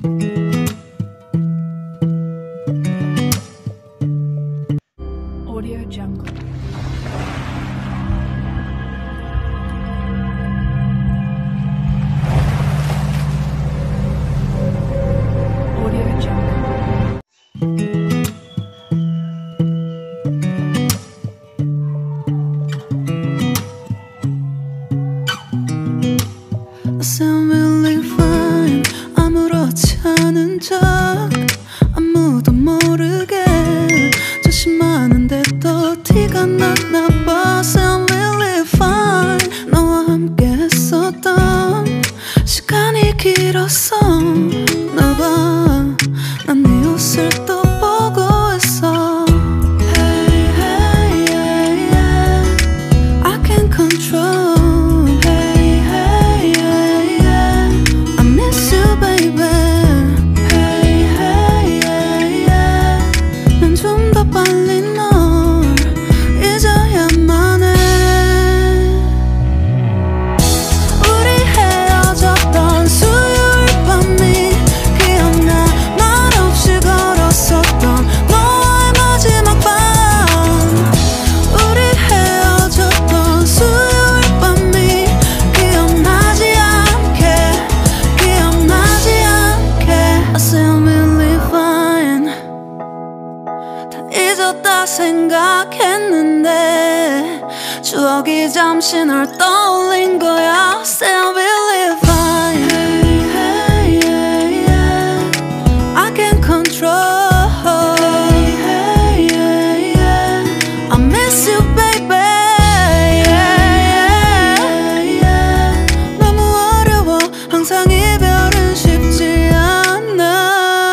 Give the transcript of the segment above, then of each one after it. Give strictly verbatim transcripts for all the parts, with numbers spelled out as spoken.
Audio Jungle. Audio Jungle. I sound really fine. 아무렇지 않은 척 아무도 모르게 조심하는데 또 티가 났나 봐. Sound really fine. 너와 함께 했었던 시간이 길었어 나 봐. 난 네 옷을 또 보고 있어. Hey, hey, yeah, yeah. I can't control. Hey, hey, yeah, yeah. I miss you, baby. Hey, hey, yeah, yeah. 난 좀 더 빨리 널 잊어야만 해. 우리 헤어졌던 수요일 밤이 기억나. 말 없이 걸었었던 너와의 마지막 밤. 우리 헤어졌던 수요일 밤이 기억나지 않게 기억나지 않게. I sound really fine. 다 잊었다 생각했는데 추억이 잠시 널 떠올린 거야. Sound really fine. Hey, hey, yeah, yeah. I can't control. Hey, hey, yeah, yeah. I miss you, baby. Yeah, yeah, yeah. 너무 어려워. 항상 이별은 쉽지 않아.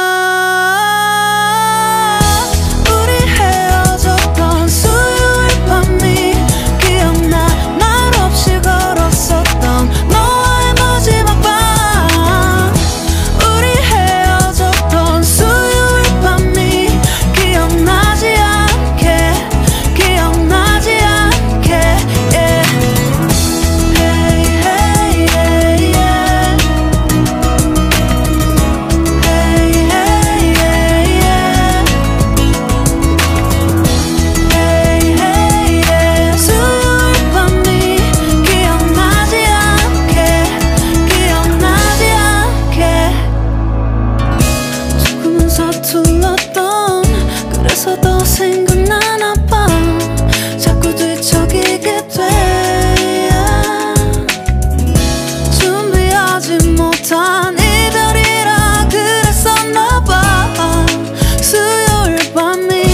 우리 헤어졌던 수요일 밤이 기억나. 말 없이 걸었었던 너와의 마지막 밤. 우리 헤어졌던 수요일 밤이 기억나지 않게 기억나지 않게. Yeah. Hey, hey, yeah, yeah. Hey, hey, yeah, yeah. Hey, hey, yeah. 수요일 밤이 기억나지 않게 기억나지 않게. 조금은 서툴렀던 그래서 더 생각나나 봐. 자꾸 뒤척이게 돼. 준비하지 못한 이별이라 그랬었나 봐. 수요일 밤이.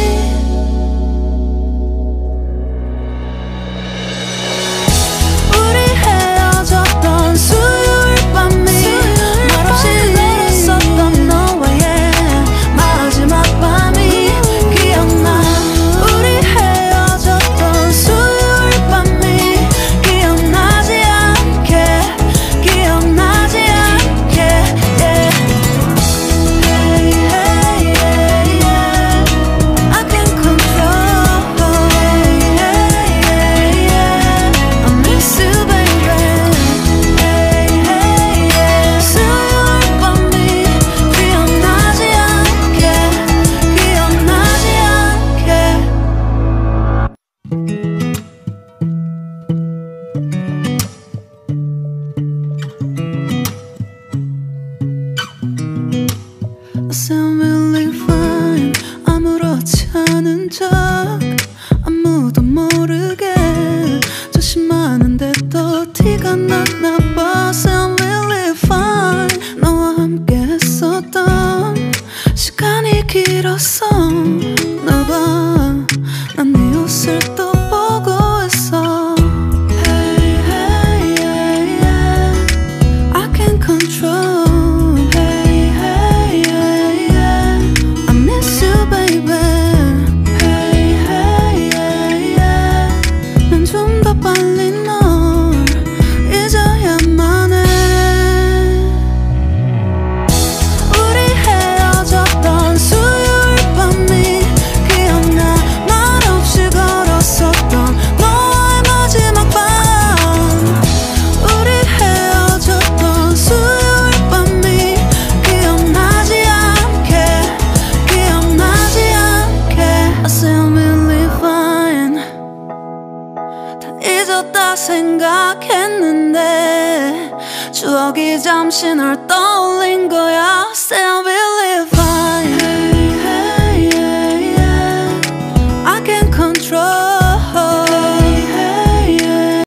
우리 헤어졌던 수요일 밤이 말없이 걸었었던 너와의 마지막 밤이 기억나. 우리 헤어졌던 수요일 밤이 기억나지 않게 기억나지 않게. Yeah. Hey, hey, yeah, yeah. I can't control. Hey, hey, yeah, yeah. I miss you, baby. Hey, hey, yeah. 수요일 밤이 기억나지 않게 기억나지 않게. I sound really fine. 아무렇지 않은 척 아무도 모르게 조심하는데 또 티가 났나 봐. Sound really fine. 너와 함께 했었던 시간이 길었어 나 봐. 난 네 옷을 또 보고 있어. Hey, hey, yeah, yeah. I can't control. Hey, hey, yeah, yeah. I miss you, baby. Hey, hey, yeah, yeah. 난 좀 더 빨리 널 잊어야만 해. 우리 헤어졌던 수요일 생각했는데 추억이 잠시 널 떠올린 거야. Still